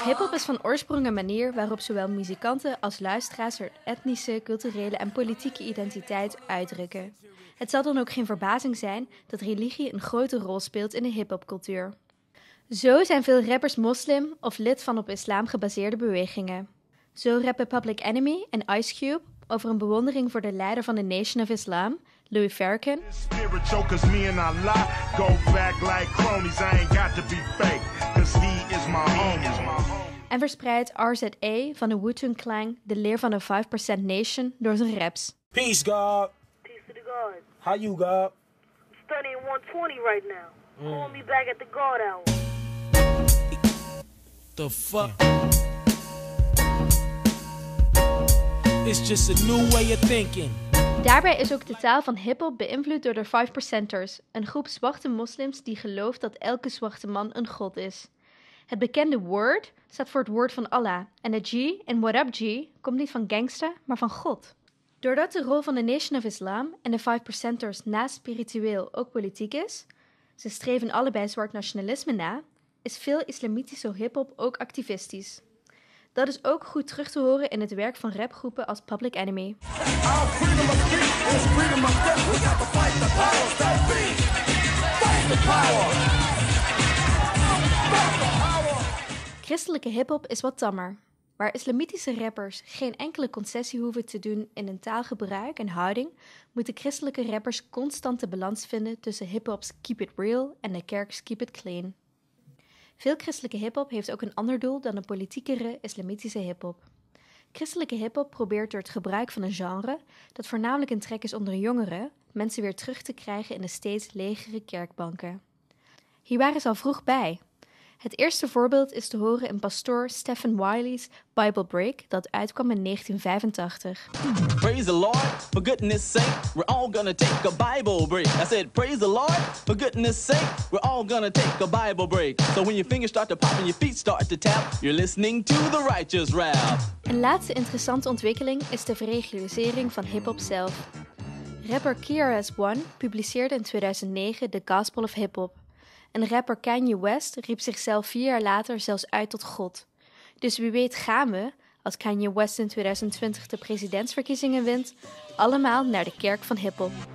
Hip-hop is van oorsprong een manier waarop zowel muzikanten als luisteraars hun etnische, culturele en politieke identiteit uitdrukken. Het zal dan ook geen verbazing zijn dat religie een grote rol speelt in de hip-hopcultuur. Zo zijn veel rappers moslim of lid van op islam gebaseerde bewegingen. Zo rappen Public Enemy en Ice Cube over een bewondering voor de leider van de Nation of Islam, Louis Farrakhan. En verspreidt RZA van de Wu-Tang Clan de leer van de 5% Nation door zijn raps. Peace, God. Peace to the God. How you, God? I'm studying 120 right now. Call me back at the God hour. The fuck? It's just a new way of thinking. Daarbij is ook de taal van hiphop beïnvloed door de 5%ers, een groep zwarte moslims die gelooft dat elke zwarte man een god is. Het bekende word staat voor het woord van Allah en de G in What Up G komt niet van gangsta, maar van God. Doordat de rol van de Nation of Islam en de 5%ers naast spiritueel ook politiek is, ze streven allebei zwart nationalisme na, is veel islamitische hiphop ook activistisch. Dat is ook goed terug te horen in het werk van rapgroepen als Public Enemy. Christelijke hiphop is wat tammer. Waar islamitische rappers geen enkele concessie hoeven te doen in hun taalgebruik en houding, moeten christelijke rappers constant de balans vinden tussen hiphops Keep It Real en de kerks Keep It Clean. Veel christelijke hiphop heeft ook een ander doel dan de politiekere islamitische hiphop. Christelijke hiphop probeert door het gebruik van een genre, dat voornamelijk een trek is onder jongeren, mensen weer terug te krijgen in de steeds legere kerkbanken. Hier waren ze al vroeg bij. Het eerste voorbeeld is te horen in pastoor Stephen Wiley's Bible Break, dat uitkwam in 1985. Praise the Lord, for goodness sake, we're all gonna take a Bible break. I said, praise the Lord, for goodness sake, we're all gonna take a Bible break. So when your fingers start to pop and your feet start to tap, you're listening to the righteous rap. Een laatste interessante ontwikkeling is de verregularisering van hip-hop zelf. Rapper KRS-One publiceerde in 2009 The Gospel of Hip-Hop. En rapper Kanye West riep zichzelf 4 jaar later zelfs uit tot God. Dus wie weet gaan we, als Kanye West in 2020 de presidentsverkiezingen wint, allemaal naar de kerk van hiphop.